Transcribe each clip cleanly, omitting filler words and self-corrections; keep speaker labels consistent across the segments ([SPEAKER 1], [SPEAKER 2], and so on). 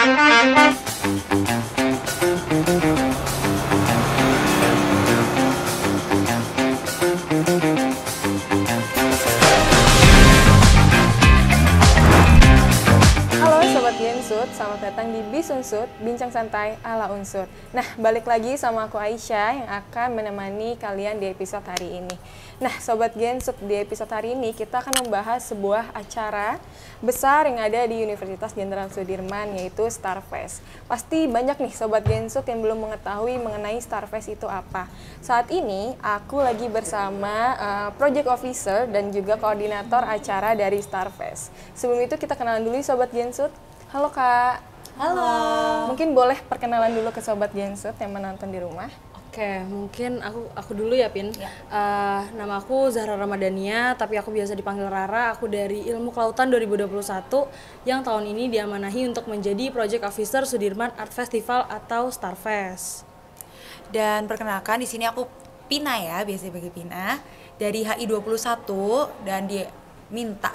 [SPEAKER 1] Selamat datang di Bis Unsut, Bincang Santai ala Unsut. Nah, balik lagi sama aku Aisyah yang akan menemani kalian di episode hari ini. Nah, Sobat Gensut, di episode hari ini kita akan membahas sebuah acara besar yang ada di Universitas Jenderal Sudirman, yaitu Starfest. Pasti banyak nih Sobat Gensut yang belum mengetahui mengenai Starfest itu apa. Saat ini aku lagi bersama Project Officer dan juga koordinator acara dari Starfest. Sebelum itu kita kenalan dulu Sobat Gensut. Halo Kak.
[SPEAKER 2] Halo.
[SPEAKER 1] Mungkin boleh perkenalan dulu ke Sobat Gensut yang menonton di rumah.
[SPEAKER 2] Oke, mungkin aku dulu ya, Pin. Ya. Nama aku Zahra Ramadhania, tapi aku biasa dipanggil Rara. Aku dari Ilmu Kelautan 2021 yang tahun ini diamanahi untuk menjadi Project Officer Sudirman Art Festival atau Starfest.
[SPEAKER 3] Dan perkenalkan di sini aku Pina ya, biasa dipanggil Pina, dari HI21 dan minta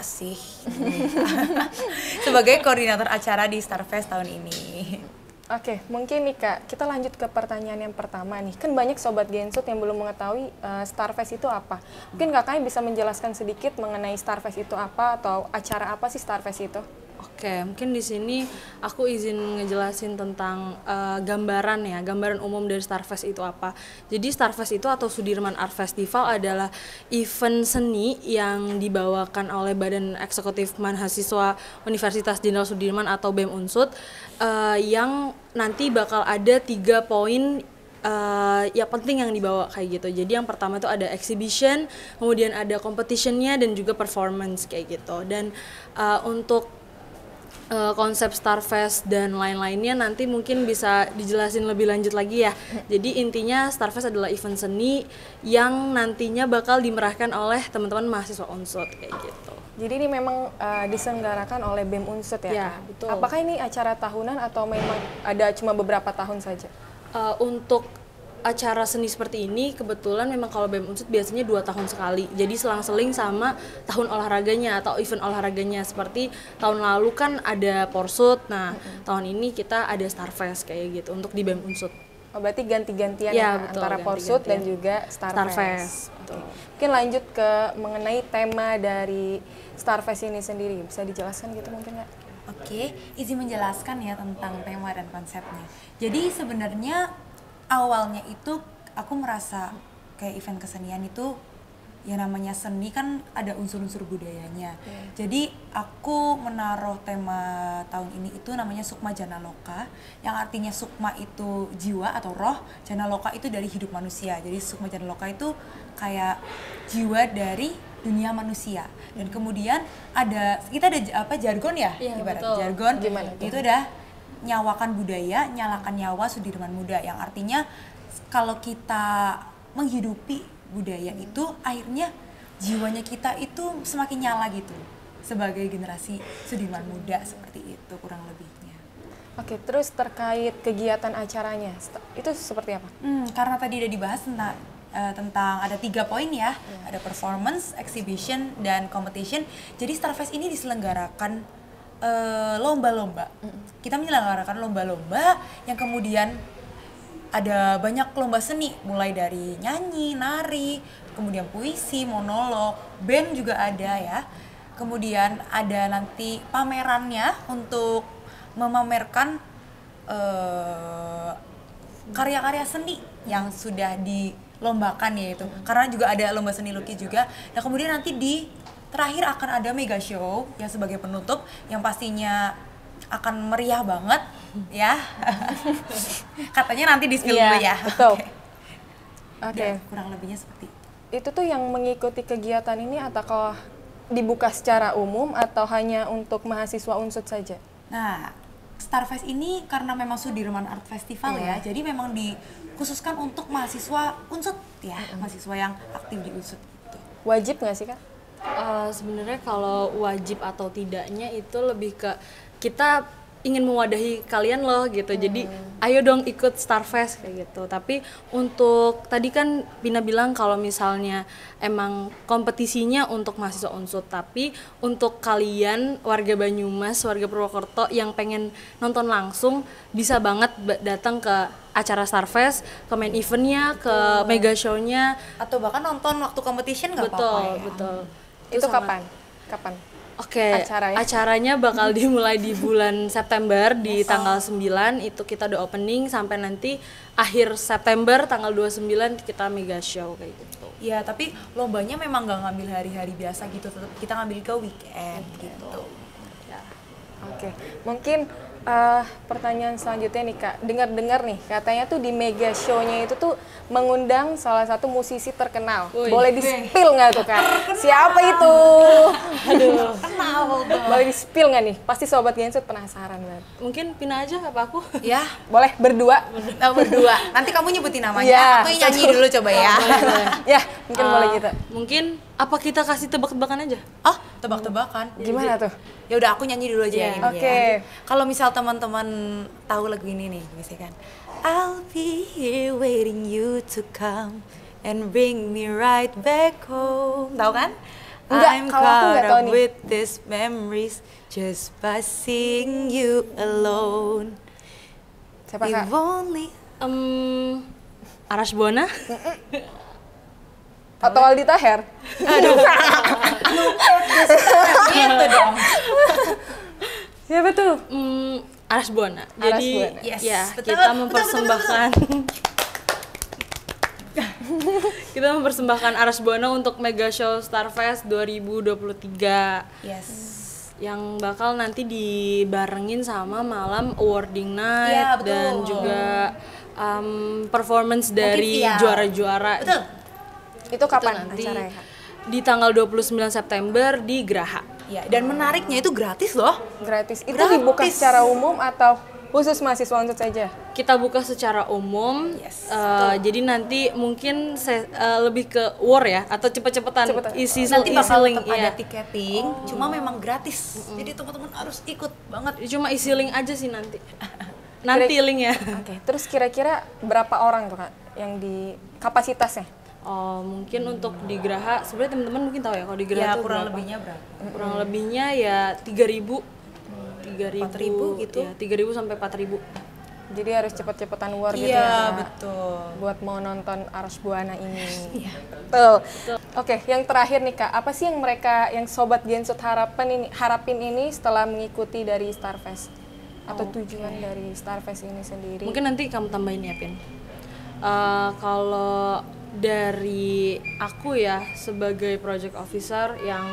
[SPEAKER 3] sebagai koordinator acara di Starfest tahun ini.
[SPEAKER 1] Oke, mungkin nih Kak, kita lanjut ke pertanyaan yang pertama nih. Kan banyak Sobat Gensut yang belum mengetahui Starfest itu apa. Mungkin Kakaknya bisa menjelaskan sedikit mengenai Starfest itu apa atau acara apa sih Starfest itu?
[SPEAKER 2] Oke, mungkin di sini aku izin ngejelasin tentang gambaran umum dari Starfest itu apa. Jadi Starfest itu atau Sudirman Art Festival adalah event seni yang dibawakan oleh Badan Eksekutif Mahasiswa Universitas Jenderal Sudirman atau BEM Unsut, yang nanti bakal ada 3 poin ya penting yang dibawa kayak gitu. Jadi yang pertama itu ada exhibition, kemudian ada competitionnya dan juga performance kayak gitu. Dan untuk konsep Starfest dan lain-lainnya nanti mungkin bisa dijelasin lebih lanjut lagi ya. Jadi intinya Starfest adalah event seni yang nantinya bakal dimerahkan oleh teman-teman mahasiswa Unsut kayak gitu.
[SPEAKER 1] Jadi ini memang diselenggarakan oleh BEM Unsut ya?
[SPEAKER 2] Ya, betul.
[SPEAKER 1] Apakah ini acara tahunan atau memang ada cuma beberapa tahun saja?
[SPEAKER 2] Untuk acara seni seperti ini kebetulan memang kalau BEM Unsut biasanya 2 tahun sekali. Jadi selang-seling sama tahun olahraganya atau event olahraganya. Seperti tahun lalu kan ada Porsut. Nah, tahun ini kita ada Starfest kayak gitu untuk di BEM Unsut.
[SPEAKER 1] Oh, berarti ganti-gantian
[SPEAKER 2] ya,
[SPEAKER 1] betul, antara Porsut dan juga Starfest.
[SPEAKER 2] Betul.
[SPEAKER 1] Mungkin lanjut ke mengenai tema dari Starfest ini sendiri. Bisa dijelaskan gitu mungkin nggak?
[SPEAKER 3] Oke, izin menjelaskan ya tentang tema dan konsepnya. Jadi sebenarnya awalnya itu aku merasa kayak event kesenian itu ya namanya seni kan ada unsur-unsur budayanya. Jadi aku menaruh tema tahun ini itu namanya Sukma Jana Loka, yang artinya Sukma itu jiwa atau roh, Jana Loka itu dari hidup manusia. Jadi Sukma Jana Loka itu kayak jiwa dari dunia manusia. Dan kemudian kita ada jargon ya, ibarat
[SPEAKER 2] betul.
[SPEAKER 3] Jargon.
[SPEAKER 1] Gimana
[SPEAKER 3] itu udah nyawakan budaya, nyalakan nyawa Sudirman Muda, yang artinya kalau kita menghidupi budaya itu akhirnya jiwanya kita itu semakin nyala gitu sebagai generasi Sudirman Muda, seperti itu kurang lebihnya.
[SPEAKER 1] Oke, terus terkait kegiatan acaranya itu seperti apa?
[SPEAKER 3] Karena tadi udah dibahas tentang ada 3 poin ya, ada performance, exhibition, dan competition. Jadi Starfest ini diselenggarakan lomba-lomba. Kita menyelenggarakan lomba-lomba yang kemudian ada banyak lomba seni, mulai dari nyanyi, nari, kemudian puisi, monolog, band juga ada ya. Kemudian ada nanti pamerannya untuk memamerkan karya-karya seni yang sudah dilombakan yaitu. Karena juga ada lomba seni lukis juga. Nah, kemudian nanti terakhir akan ada mega show yang sebagai penutup yang pastinya akan meriah banget ya. Katanya nanti di spill dulu ya.
[SPEAKER 1] Betul.
[SPEAKER 3] Oke. Kurang lebihnya seperti
[SPEAKER 1] itu tuh yang mengikuti kegiatan ini atau dibuka secara umum atau hanya untuk mahasiswa Unsut saja?
[SPEAKER 3] Nah, Starfest ini karena memang Sudirman Art Festival ya, jadi memang dikhususkan untuk mahasiswa Unsut ya, mahasiswa yang aktif di Unsut.
[SPEAKER 1] Wajib nggak sih Kak?
[SPEAKER 2] Sebenarnya kalau wajib atau tidaknya itu lebih ke kita ingin mewadahi kalian loh gitu. Jadi ayo dong ikut Starfest kayak gitu. Tapi untuk tadi kan Pina bilang kalau misalnya emang kompetisinya untuk mahasiswa Unsut, tapi untuk kalian warga Banyumas, warga Purwokerto yang pengen nonton langsung bisa banget datang ke acara Starfest, ke main eventnya, ke mega show-nya.
[SPEAKER 3] Atau bahkan nonton waktu competition nggak
[SPEAKER 2] Betul,
[SPEAKER 3] apa-apa ya.
[SPEAKER 2] betul.
[SPEAKER 1] Itu
[SPEAKER 2] sangat-
[SPEAKER 1] kapan?
[SPEAKER 2] Oke,
[SPEAKER 1] Acaranya?
[SPEAKER 2] acaranya bakal dimulai di bulan September di tanggal 9 itu kita udah opening sampai nanti akhir September tanggal 29 kita mega show kayak gitu.
[SPEAKER 3] Ya, tapi lombanya memang nggak ngambil hari-hari biasa gitu, tetap kita ngambil ke weekend gitu.
[SPEAKER 2] Ya.
[SPEAKER 1] Oke, mungkin pertanyaan selanjutnya nih Kak, dengar-dengar nih katanya tuh di mega show-nya itu tuh mengundang salah satu musisi terkenal.
[SPEAKER 2] Wih.
[SPEAKER 1] Boleh di-spill nggak tuh Kak? Siapa itu? Aduh,
[SPEAKER 3] Kenal dong.
[SPEAKER 1] boleh di-spill nggak nih? Pasti Sobat Gensut penasaran banget.
[SPEAKER 2] Mungkin Pina aja apa aku?
[SPEAKER 3] Ya,
[SPEAKER 1] Boleh berdua?
[SPEAKER 3] berdua. Nanti kamu nyebutin namanya,
[SPEAKER 1] Iya.
[SPEAKER 3] aku yang nyanyi dulu coba ya.
[SPEAKER 1] Ya, mungkin boleh gitu.
[SPEAKER 2] Mungkin apa kita kasih tebak-tebakan aja?
[SPEAKER 3] Oh, tebak-tebakan.
[SPEAKER 1] Gimana tuh?
[SPEAKER 3] Ya udah aku nyanyi dulu aja
[SPEAKER 2] Iya.
[SPEAKER 3] yang ini
[SPEAKER 1] Oke.
[SPEAKER 3] ya. Kalau misal teman-teman tahu lagu ini nih, misalkan I'll be here waiting you to come and bring me right back home. Tahu kan?
[SPEAKER 1] Enggak,
[SPEAKER 3] I'm
[SPEAKER 1] kalau aku nggak
[SPEAKER 3] caught
[SPEAKER 1] tahu
[SPEAKER 3] up
[SPEAKER 1] nih.
[SPEAKER 3] with these memories just by seeing you alone.
[SPEAKER 1] Siapa Kak?
[SPEAKER 3] If only
[SPEAKER 2] Arash Buana?
[SPEAKER 1] Atau Aldi Taher?
[SPEAKER 3] gitu dong.
[SPEAKER 1] Siapa tuh?
[SPEAKER 2] Arash Buana.
[SPEAKER 1] Arash
[SPEAKER 2] Jadi
[SPEAKER 1] Buana.
[SPEAKER 3] Yes,
[SPEAKER 2] ya
[SPEAKER 3] betul,
[SPEAKER 2] kita
[SPEAKER 3] betul,
[SPEAKER 2] mempersembahkan kita mempersembahkan Arash Buana untuk Mega Show Starfest 2023
[SPEAKER 3] Yes.
[SPEAKER 2] yang bakal nanti dibarengin sama malam awarding night
[SPEAKER 3] Iya, betul.
[SPEAKER 2] dan juga performance dari
[SPEAKER 3] via.
[SPEAKER 2] juara-juara.
[SPEAKER 3] Betul.
[SPEAKER 1] Itu kapan
[SPEAKER 2] nanti
[SPEAKER 1] acaranya Kak?
[SPEAKER 2] di tanggal 29 September di Graha.
[SPEAKER 3] Ya, dan menariknya itu gratis loh.
[SPEAKER 1] Gratis. Itu
[SPEAKER 3] Gratis.
[SPEAKER 1] dibuka secara umum atau khusus mahasiswa Unsut saja?
[SPEAKER 2] Kita buka secara umum.
[SPEAKER 3] Yes,
[SPEAKER 2] Jadi nanti mungkin lebih ke war ya atau cepet-cepetan
[SPEAKER 1] Cepetan.
[SPEAKER 3] Nanti bakal
[SPEAKER 2] link
[SPEAKER 3] tetap ada
[SPEAKER 2] ya.
[SPEAKER 3] tiketing, cuma memang gratis. Jadi teman-teman harus ikut banget.
[SPEAKER 2] Cuma isi link aja sih nanti. Nanti link ya.
[SPEAKER 1] Oke, terus kira-kira berapa orang tuh Kak yang di kapasitasnya?
[SPEAKER 2] Oh, mungkin untuk di Graha sebenarnya teman-teman mungkin tahu ya kalau di Graha
[SPEAKER 3] Ya,
[SPEAKER 2] tuh
[SPEAKER 3] kurang
[SPEAKER 2] berapa.
[SPEAKER 3] lebihnya berapa?
[SPEAKER 2] Kurang lebihnya ya 3.000.
[SPEAKER 3] 4.000 gitu.
[SPEAKER 2] Ya, 3.000 sampai 4.000.
[SPEAKER 1] Jadi harus cepet-cepetan war gitu
[SPEAKER 3] Iya,
[SPEAKER 1] ya Kak?
[SPEAKER 3] betul.
[SPEAKER 1] Buat mau nonton Arash Buana ini. Betul. Oke, yang terakhir nih Kak, apa sih yang Sobat Gensut harapin ini setelah mengikuti dari Starfest? Atau tujuan dari Starfest ini sendiri?
[SPEAKER 2] Mungkin nanti kamu tambahin ya, Pin. Kalau dari aku ya sebagai project officer yang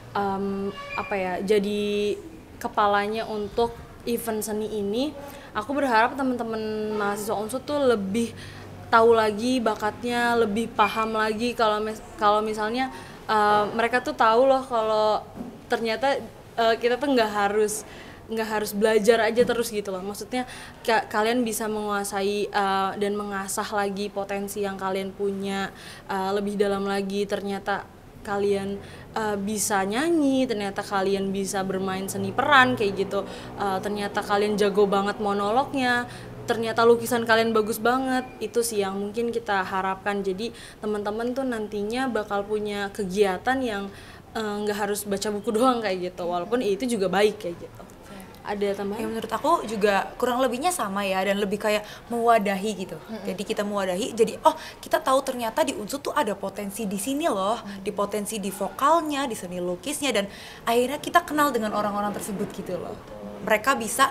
[SPEAKER 2] jadi kepalanya untuk event seni ini, aku berharap teman-teman mahasiswa Unsut tuh lebih tahu lagi bakatnya, lebih paham lagi kalau misalnya mereka tuh tahu loh kalau ternyata kita tuh nggak harus belajar aja terus gitu loh. Maksudnya kalian bisa menguasai dan mengasah lagi potensi yang kalian punya lebih dalam lagi. Ternyata kalian bisa nyanyi, ternyata kalian bisa bermain seni peran kayak gitu. Ternyata kalian jago banget monolognya. Ternyata lukisan kalian bagus banget. Itu sih yang mungkin kita harapkan. Jadi teman-teman tuh nantinya bakal punya kegiatan yang nggak harus baca buku doang kayak gitu. Walaupun itu juga baik kayak gitu. Ada tambahan?
[SPEAKER 3] Ya menurut aku juga kurang lebihnya sama ya, dan lebih kayak mewadahi gitu. Jadi kita mewadahi, jadi kita tahu ternyata di Unsut tuh ada potensi di sini loh, di potensi di vokalnya, di seni lukisnya, dan akhirnya kita kenal dengan orang-orang tersebut gitu loh. Mereka bisa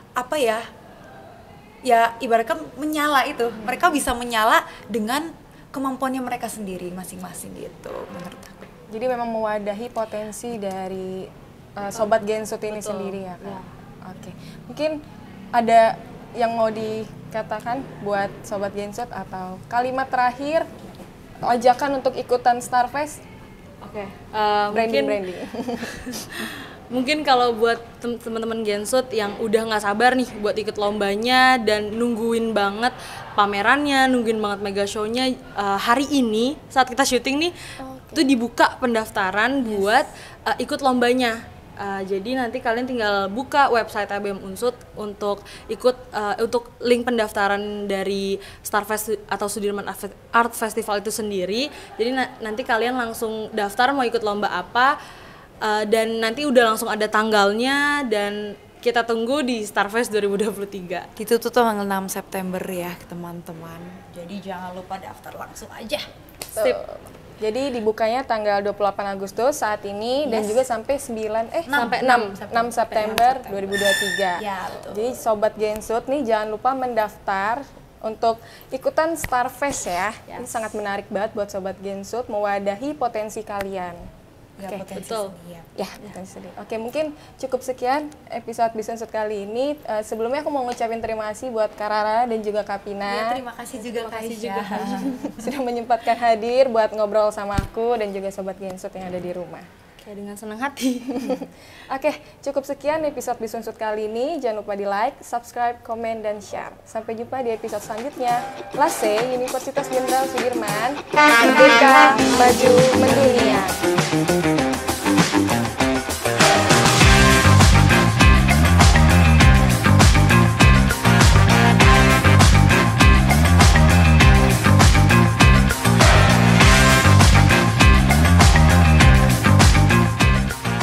[SPEAKER 3] ya ibaratnya menyala itu. Mereka bisa menyala dengan kemampuannya mereka sendiri masing-masing gitu menurut aku.
[SPEAKER 1] Jadi memang mewadahi potensi dari Sobat Gensut ini
[SPEAKER 2] Betul.
[SPEAKER 1] sendiri ya Kak? Oke, mungkin ada yang mau dikatakan buat Sobat Gensut atau kalimat terakhir ajakan untuk ikutan Starfest?
[SPEAKER 2] Oke.
[SPEAKER 1] Branding.
[SPEAKER 2] Mungkin kalau buat teman-teman Gensut yang udah nggak sabar nih buat ikut lombanya dan nungguin banget pamerannya, nungguin banget mega show-nya, hari ini saat kita syuting nih, itu dibuka pendaftaran buat ikut lombanya. Jadi nanti kalian tinggal buka website ABM Unsut untuk ikut untuk link pendaftaran dari Starfest atau Sudirman Art Festival itu sendiri. Jadi nanti kalian langsung daftar mau ikut lomba apa, dan nanti udah langsung ada tanggalnya, dan kita tunggu di Starfest 2023.
[SPEAKER 3] Ditutup tanggal 6 September ya teman-teman. Jadi jangan lupa daftar langsung aja.
[SPEAKER 2] Sip.
[SPEAKER 1] Jadi dibukanya tanggal 28 Agustus saat ini dan juga sampai 6 September 2023.
[SPEAKER 3] Ya, betul.
[SPEAKER 1] Jadi sobat Gensut nih jangan lupa mendaftar untuk ikutan Starfest ya. Ini sangat menarik banget buat sobat Gensut mewadahi potensi kalian.
[SPEAKER 3] Ya,
[SPEAKER 1] Oke,
[SPEAKER 3] potensi
[SPEAKER 2] betul.
[SPEAKER 3] seni, ya.
[SPEAKER 1] Ya, potensi seni. Oke, mungkin cukup sekian episode Bisunsut kali ini. Sebelumnya aku mau ngucapin terima kasih buat Kak Rara dan juga Kak Pina.
[SPEAKER 3] Ya, terima kasih juga Kak Aisyah.
[SPEAKER 1] Sudah menyempatkan hadir buat ngobrol sama aku dan juga sobat Gensut yang ada di rumah.
[SPEAKER 2] Oke, dengan senang hati.
[SPEAKER 1] Oke, cukup sekian episode Bisunsut kali ini. Jangan lupa di like, subscribe, komen, dan share. Sampai jumpa di episode selanjutnya. LASE, Universitas Jenderal Sudirman. Merdeka, maju, mendunia.